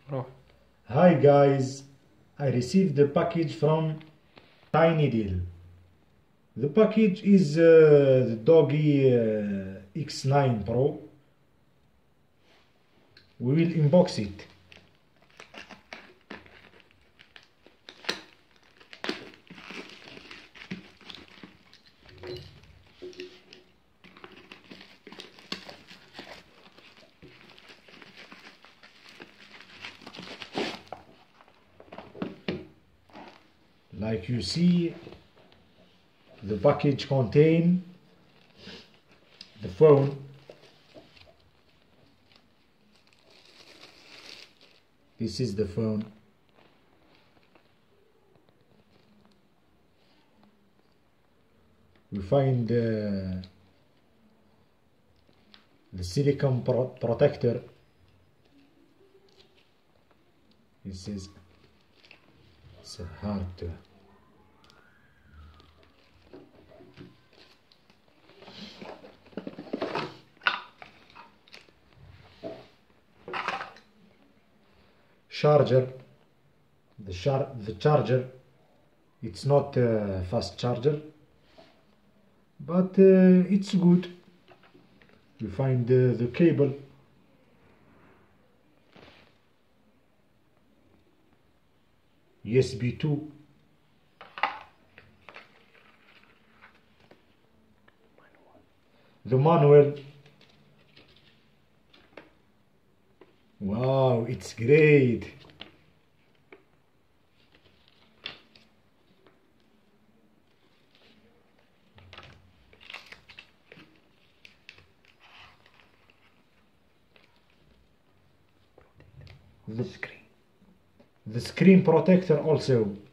Oh. Hi guys, I received the package from tinydeal. The package is the doogee X9 Pro. We will unbox it. Like you see, the package contain the phone. This is the phone. We find the silicone protector. This is it's hard to charger. The charger, it's not a fast charger, but it's good. We find the cable, USB 2, the manual. Wow, it's great. The screen protector also.